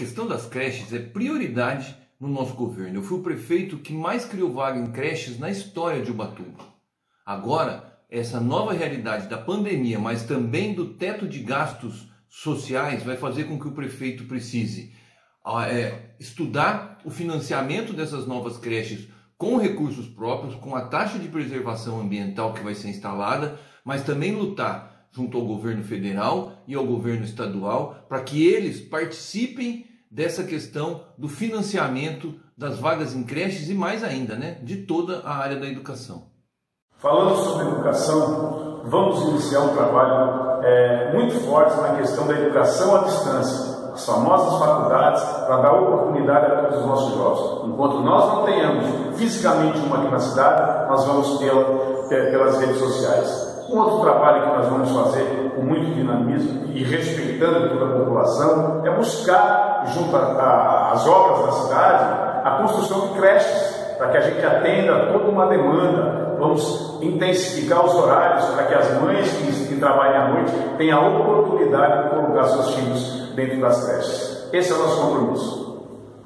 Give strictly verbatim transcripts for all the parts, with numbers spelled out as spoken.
questão das creches é prioridade no nosso governo. Eu fui o prefeito que mais criou vaga em creches na história de Ubatuba. Agora, essa nova realidade da pandemia, mas também do teto de gastos sociais, vai fazer com que o prefeito precise é, estudar o financiamento dessas novas creches com recursos próprios, com a taxa de preservação ambiental que vai ser instalada, mas também lutar junto ao governo federal e ao governo estadual para que eles participem dessa questão do financiamento das vagas em creches e mais ainda, né, de toda a área da educação. Falando sobre educação, vamos iniciar um trabalho é, muito forte na questão da educação à distância, as famosas faculdades, para dar oportunidade a todos os nossos jovens. Enquanto nós não tenhamos fisicamente uma aqui na cidade, nós vamos tê-la pelas redes sociais. Um outro trabalho que nós vamos fazer com muito dinamismo e respeitando toda a população é buscar, junto às obras da cidade, a construção de creches, para que a gente atenda toda uma demanda. Vamos intensificar os horários para que as mães que, que trabalhem à noite tenham a oportunidade de colocar seus filhos dentro das creches. Esse é o nosso compromisso.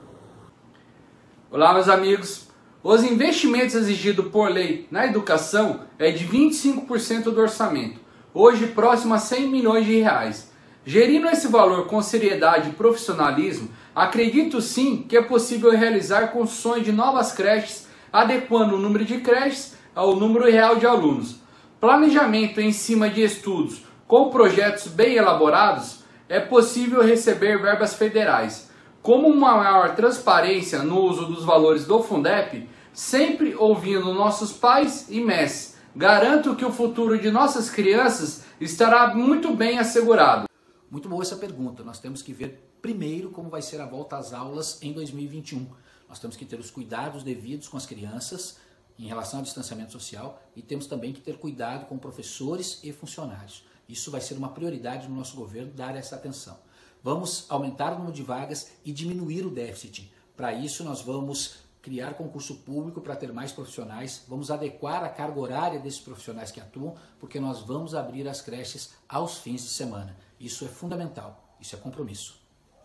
Olá, meus amigos. Os investimentos exigidos por lei na educação é de vinte e cinco por cento do orçamento, hoje próximo a cem milhões de reais. Gerindo esse valor com seriedade e profissionalismo, acredito sim que é possível realizar construções de novas creches, adequando o número de creches ao número real de alunos. Planejamento em cima de estudos com projetos bem elaborados, é possível receber verbas federais. Como uma maior transparência no uso dos valores do Fundep, sempre ouvindo nossos pais e mestres, garanto que o futuro de nossas crianças estará muito bem assegurado. Muito boa essa pergunta. Nós temos que ver primeiro como vai ser a volta às aulas em dois mil e vinte e um. Nós temos que ter os cuidados devidos com as crianças em relação ao distanciamento social e temos também que ter cuidado com professores e funcionários. Isso vai ser uma prioridade no nosso governo, dar essa atenção. Vamos aumentar o número de vagas e diminuir o déficit. Para isso nós vamos criar concurso público para ter mais profissionais, vamos adequar a carga horária desses profissionais que atuam, porque nós vamos abrir as creches aos fins de semana. Isso é fundamental, isso é compromisso.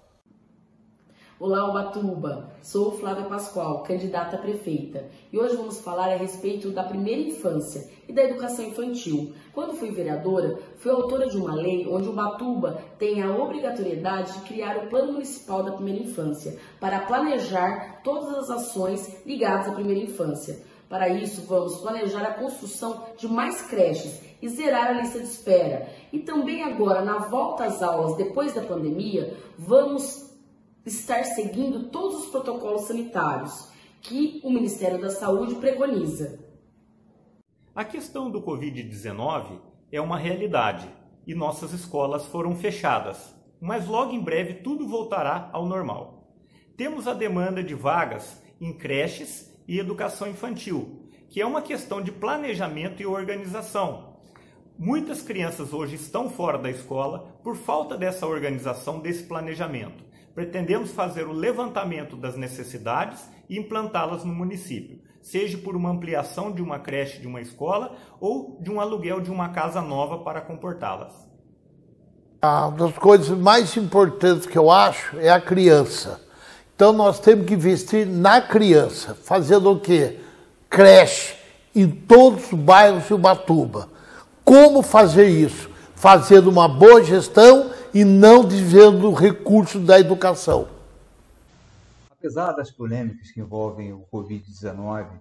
Olá, Ubatuba! Sou Flávia Pascoal, candidata a prefeita, e hoje vamos falar a respeito da primeira infância e da educação infantil. Quando fui vereadora, fui autora de uma lei onde Ubatuba tem a obrigatoriedade de criar o Plano Municipal da Primeira Infância para planejar todas as ações ligadas à primeira infância. Para isso, vamos planejar a construção de mais creches e zerar a lista de espera. E também agora, na volta às aulas depois da pandemia, vamos estar seguindo todos os protocolos sanitários que o Ministério da Saúde preconiza. A questão do Covid dezenove é uma realidade e nossas escolas foram fechadas, mas logo em breve tudo voltará ao normal. Temos a demanda de vagas em creches e educação infantil, que é uma questão de planejamento e organização. Muitas crianças hoje estão fora da escola por falta dessa organização, desse planejamento. Pretendemos fazer o levantamento das necessidades e implantá-las no município, seja por uma ampliação de uma creche de uma escola ou de um aluguel de uma casa nova para comportá-las. Uma das coisas mais importantes que eu acho é a criança. Então nós temos que investir na criança, fazendo o quê? Creche em todos os bairros de Ubatuba. Como fazer isso? Fazendo uma boa gestão e não desviando recursos da educação. Apesar das polêmicas que envolvem o Covid dezenove,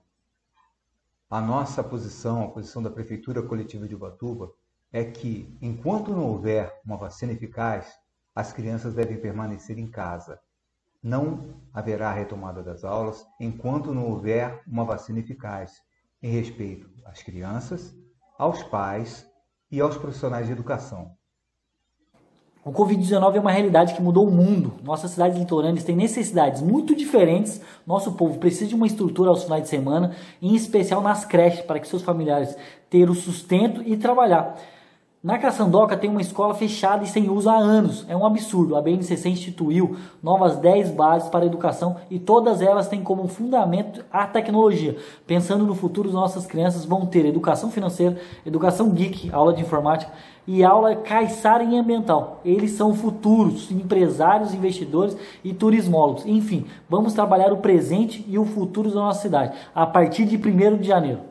a nossa posição, a posição da Prefeitura Coletiva de Ubatuba, é que, enquanto não houver uma vacina eficaz, as crianças devem permanecer em casa. Não haverá retomada das aulas enquanto não houver uma vacina eficaz em respeito às crianças, aos pais e aos profissionais de educação. O Covid dezenove é uma realidade que mudou o mundo. Nossas cidades litorâneas têm necessidades muito diferentes. Nosso povo precisa de uma estrutura aos finais de semana, em especial nas creches, para que seus familiares tenham o sustento e trabalhar. Na Caçandoca tem uma escola fechada e sem uso há anos. É um absurdo. A B N C C instituiu novas dez bases para a educação e todas elas têm como fundamento a tecnologia. Pensando no futuro, nossas crianças vão ter educação financeira, educação geek, aula de informática e aula caiçara em ambiental. Eles são futuros empresários, investidores e turismólogos. Enfim, vamos trabalhar o presente e o futuro da nossa cidade a partir de primeiro de janeiro.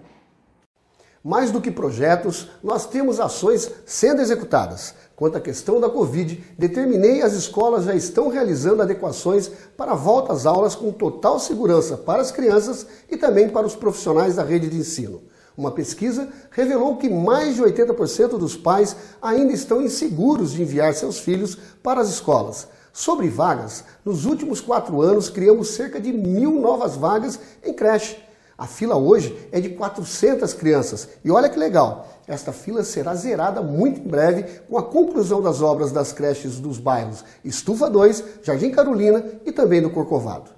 Mais do que projetos, nós temos ações sendo executadas. Quanto à questão da Covid, determinei as escolas já estão realizando adequações para a volta às aulas com total segurança para as crianças e também para os profissionais da rede de ensino. Uma pesquisa revelou que mais de oitenta por cento dos pais ainda estão inseguros de enviar seus filhos para as escolas. Sobre vagas, nos últimos quatro anos criamos cerca de mil novas vagas em creche. A fila hoje é de quatrocentas crianças e olha que legal, esta fila será zerada muito em breve com a conclusão das obras das creches dos bairros Estufa dois, Jardim Carolina e também do Corcovado.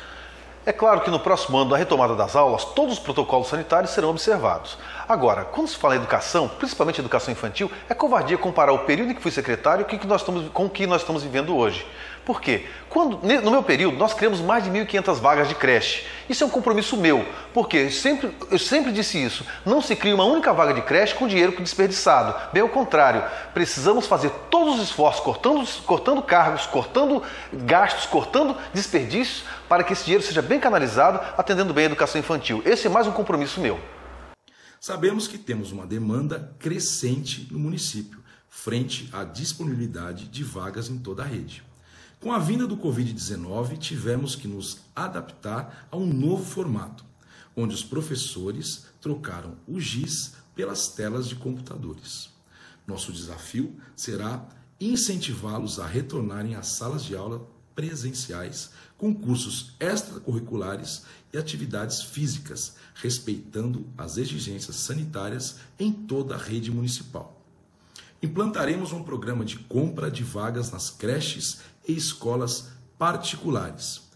É claro que no próximo ano da retomada das aulas, todos os protocolos sanitários serão observados. Agora, quando se fala em educação, principalmente educação infantil, é covardia comparar o período em que fui secretário com o que nós estamos vivendo hoje. Por quê? Quando, no meu período, nós criamos mais de mil e quinhentas vagas de creche. Isso é um compromisso meu, porque eu sempre, eu sempre disse isso. Não se cria uma única vaga de creche com dinheiro desperdiçado. Bem ao contrário, precisamos fazer todos os esforços, cortando, cortando cargos, cortando gastos, cortando desperdícios, para que esse dinheiro seja bem canalizado, atendendo bem a educação infantil. Esse é mais um compromisso meu. Sabemos que temos uma demanda crescente no município, frente à disponibilidade de vagas em toda a rede. Com a vinda do Covid dezenove, tivemos que nos adaptar a um novo formato, onde os professores trocaram o giz pelas telas de computadores. Nosso desafio será incentivá-los a retornarem às salas de aula presenciais, com cursos extracurriculares e atividades físicas, respeitando as exigências sanitárias em toda a rede municipal. Implantaremos um programa de compra de vagas nas creches e escolas particulares.